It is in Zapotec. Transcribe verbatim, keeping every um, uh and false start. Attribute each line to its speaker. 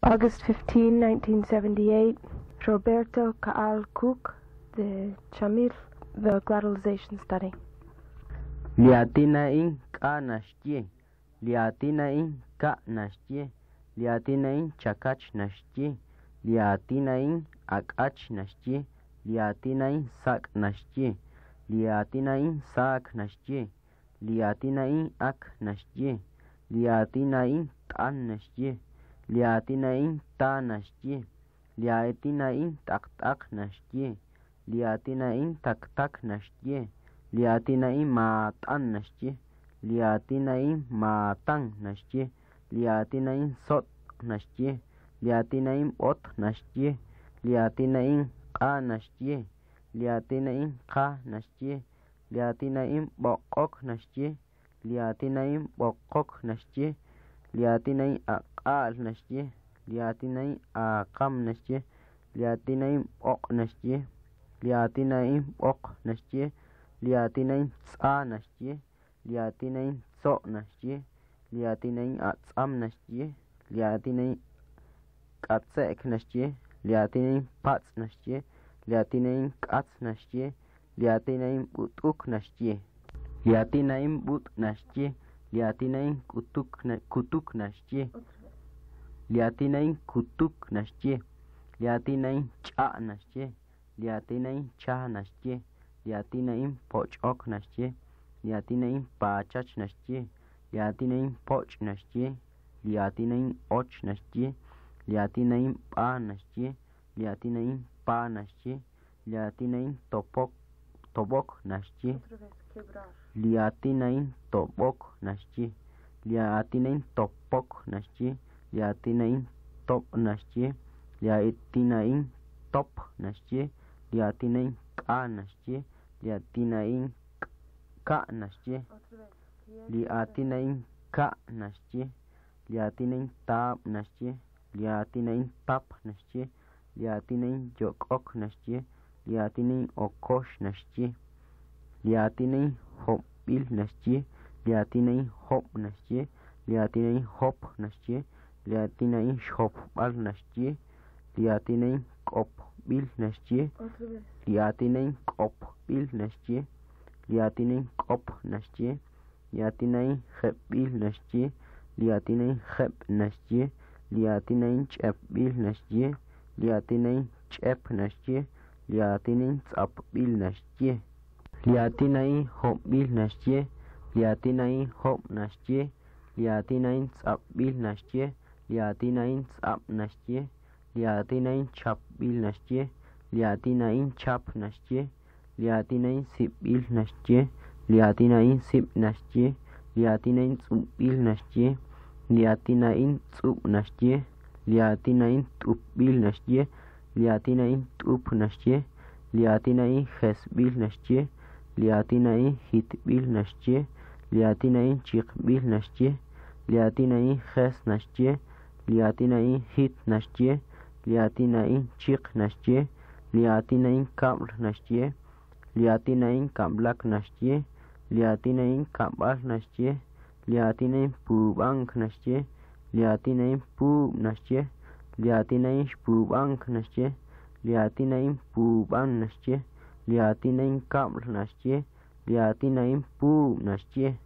Speaker 1: August fifteenth, nineteen seventy-eight, Roberto Caal Cook, the Chamil, the globalization study.
Speaker 2: Liatina in ka nashtie, liatina in ka nashtie, liatina in chakach nashtie, liatina in akach nashtie, liatina in sak nashtie, liatina in sak nashtie, liatina in ak nashtie, liatina in tan nashtie, liatina in ta nashtie, liatina in tak tak nashtie, liatina in tak tak nashtie, liatina in matan nashtie, liatina in matan nashtie, liatina in sot nashtie, liatina in ot nashtie, liatina in qa nashtie, liatina in qa nashtie, liatina in bokok nashtie, liatina in bokok nashtie, liatina in aqal nashtie, liatina in aqam nashtie, liatina in bok nashtie, liatina in bok nashtie, liatina in tsa nashtie, liatina in tso nashtie, liatina in atsam nashtie, liatina in qatsek nashtie, liatina in pats nashtie, liatina in qats nashtie, liatina in butuk nashtie, liatina in but nashtie, liatina in kutuk kutuk nashtie, liatina in kutuk nashtie, liatina in cha nashtie, liatina in cha nashtie, liatina in pochok nashtie, liatina in pachach nashtie, liatina in poch nashtie, liatina in och nashtie, liatina in pa nashtie, liatina in pa nashtie, liatina in topok tobok nashtie, liatina in tobok nashtie, liatina in topok nashtie, liatina in top nashtie, liatina in top nashtie, liatina in ka nashtie, liatina in ka nashtie, liatina in ka nashtie, liatina in tab nashtie, liatina in tap nashtie, liatina in jokok nashtie, liatina in okosh nashtie, liatina in hobil nashtie, liatina in hop nashtie, liatina in hop nashtie, liatina in shopbal nashtie, liatina in kopbil nashtie, liatina in kopbil nashtie, liatina in kop nashtie, liatina in khepbil nashtie, liatina in khep nashtie, liatina in chepbil nashtie, liatina in chep nashtie, liatina in tsapbil nashtie, liatina in hopbil nashtie, liatina in hop nashtie, liatina in tsapbil nashtie, liatina in tsap nashtie, liatina in chapbil nashtie, liatina in chap nashtie, liatina in sipbil nashtie, liatina in sip nashtie, liatina in tsupbil nashtie, liatina in tsup nashtie, liatina in tupbil nashtie, liatina in tup nashtie, liatina in khesbil nashtie, liatina in hitbil nashtie, liatina in chiqbil nashtie, liatina in khes nashtie, liatina in hit nashtie, liatina in chiq nashtie, liatina in kamr nashtie, liatina in kamblak nashtie, liatina in kambal nashtie, liatina in pubank nashtie, liatina in pub nashtie, liatina in pubank nashtie, liatina in puban nashtie, liatina in kamr nashtie, liatina in pub nashtie.